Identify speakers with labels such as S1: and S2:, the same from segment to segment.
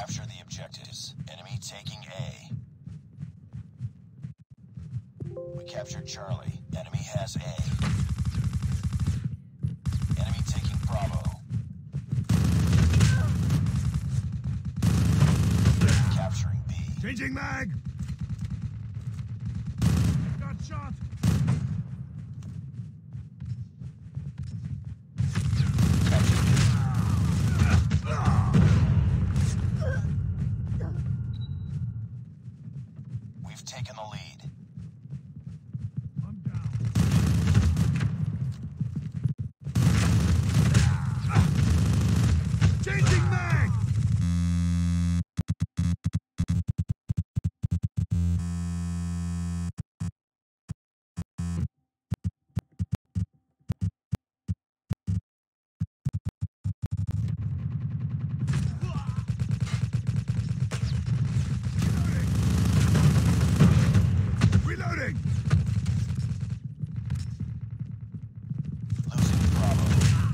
S1: Capture the objectives. Enemy taking A. We captured Charlie. Enemy has A. Enemy taking Bravo. Capturing B.
S2: Changing mag! Got shot!
S1: We've taken the lead.
S2: I'm down. Changing mag! Reloading!
S1: Losing Bravo.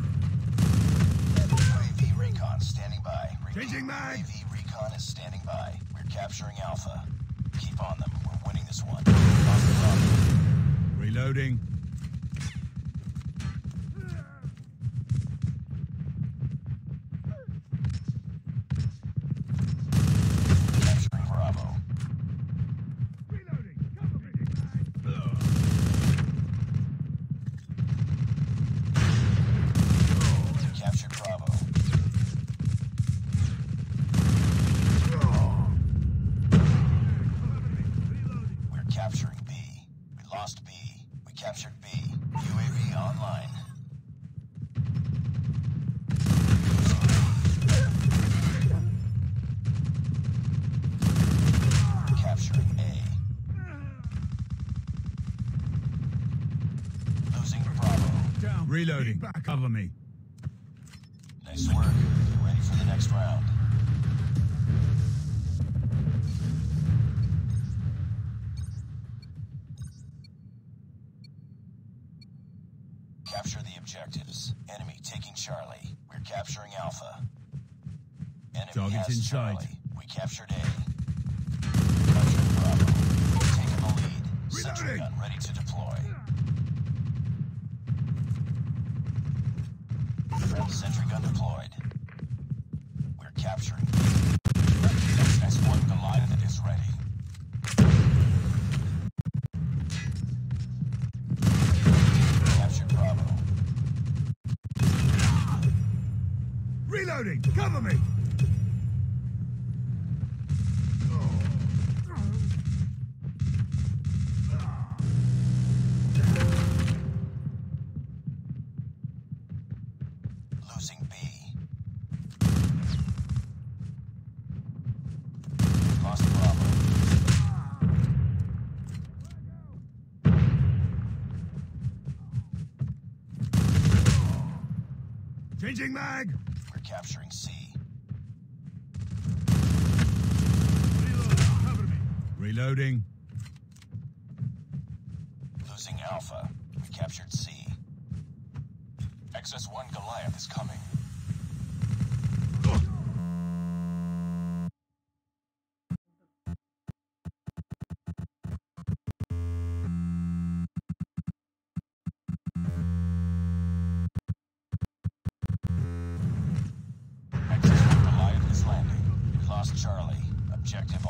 S1: UAV recon standing by.
S2: Changing mag!
S1: UAV recon is standing by. We're capturing Alpha. Keep on them. We're winning this one. Lost Bravo.
S2: Reloading.
S1: Capturing Bravo.
S2: Reloading. Cover me.
S1: Captured Bravo. We're capturing B. We lost B. We captured B. UAV online. Capturing A. Losing Bravo.
S2: Down. Reloading. Back. Cover me.
S1: Nice work. Get ready for the next round. Capture the objectives. Enemy taking Charlie. We're capturing Alpha. Enemy
S2: Target's
S1: has
S2: in sight.
S1: Charlie. We captured A. Captured Bravo. Taking the lead. Sentry
S2: Reloading.
S1: gun ready to deploy. Sentry gun deployed. We're capturing. X1 Goliath is ready. Captured Bravo.
S2: Reloading. Cover me.
S1: Losing B. Lost Bravo.
S2: Changing mag.
S1: We're capturing C.
S2: Cover me. Reloading.
S1: Losing Alpha. We captured C. XS1 Goliath is coming. XS1 Goliath is landing. We lost Charlie. Objective